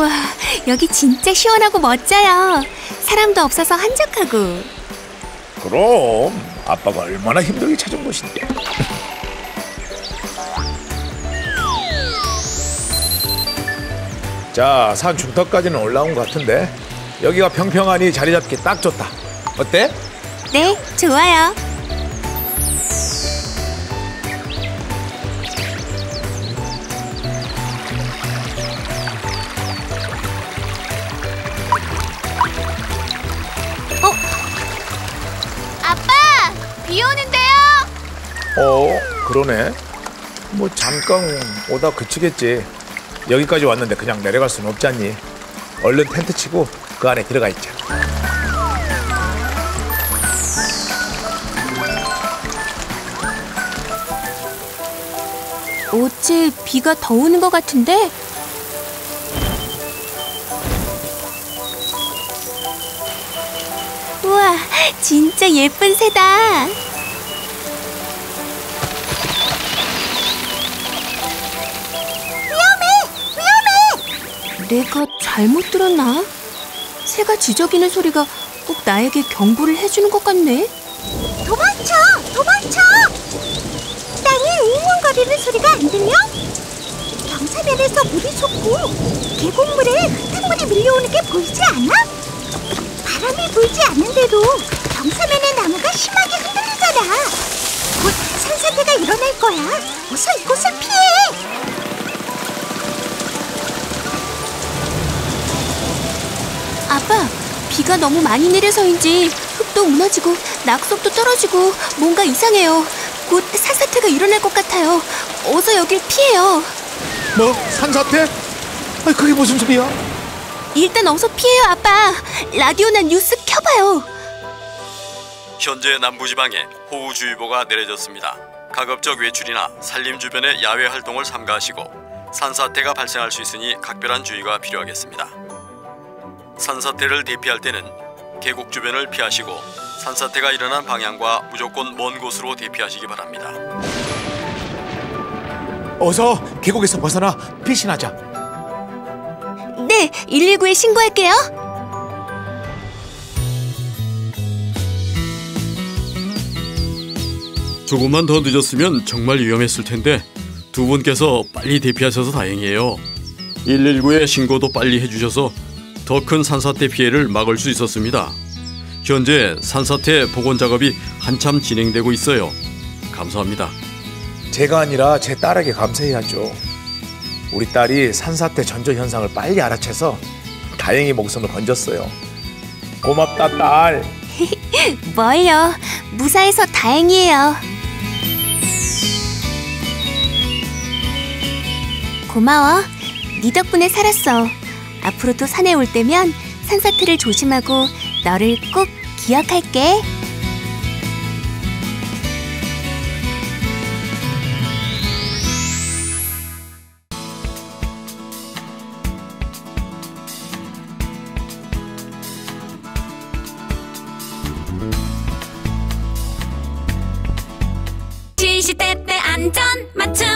우와, 여기 진짜 시원하고 멋져요. 사람도 없어서 한적하고. 그럼 아빠가 얼마나 힘들게 찾은 곳인데. 자, 산 중턱까지는 올라온 것 같은데 여기가 평평하니 자리 잡기 딱 좋다. 어때? 네, 좋아요. 아빠, 비 오는데요? 그러네. 뭐 잠깐 오다 그치겠지. 여기까지 왔는데 그냥 내려갈 수는 없지 않니? 얼른 텐트 치고 그 안에 들어가 있자. 어째 비가 더 오는 것 같은데? 우와, 진짜 예쁜 새다. 내가 잘못 들었나? 새가 지저귀는 소리가 꼭 나에게 경고를 해주는 것 같네. 도망쳐! 도망쳐! 땅이 웅웅거리는 소리가 안 들려? 경사면에서 물이 솟고 계곡물에 흙탕물이 밀려오는 게 보이지 않아? 바람이 불지 않는데도 경사면의 나무가 심하게 흔들리잖아. 곧 산사태가 일어날 거야. 어서 이곳을 피해! 아빠, 비가 너무 많이 내려서인지 흙도 무너지고 낙석도 떨어지고 뭔가 이상해요. 곧 산사태가 일어날 것 같아요. 어서 여길 피해요. 뭐? 산사태? 그게 무슨 소리야? 일단 어서 피해요, 아빠. 라디오나 뉴스 켜봐요. 현재 남부지방에 호우주의보가 내려졌습니다. 가급적 외출이나 산림 주변의 야외 활동을 삼가하시고 산사태가 발생할 수 있으니 각별한 주의가 필요하겠습니다. 산사태를 대피할 때는 계곡 주변을 피하시고 산사태가 일어난 방향과 무조건 먼 곳으로 대피하시기 바랍니다. 어서 계곡에서 벗어나 피신하자. 네, 119에 신고할게요. 조금만 더 늦었으면 정말 위험했을 텐데 두 분께서 빨리 대피하셔서 다행이에요. 119에 신고도 빨리 해주셔서 더 큰 산사태 피해를 막을 수 있었습니다. 현재 산사태 복원 작업이 한참 진행되고 있어요. 감사합니다. 제가 아니라 제 딸에게 감사해야죠. 우리 딸이 산사태 전조 현상을 빨리 알아채서 다행히 목숨을 건졌어요. 고맙다, 딸. 뭘요? 무사해서 다행이에요. 고마워. 네 덕분에 살았어. 앞으로도 산에 올 때면 산사태를 조심하고 너를 꼭 기억할게. 시시때때 안전 맞춤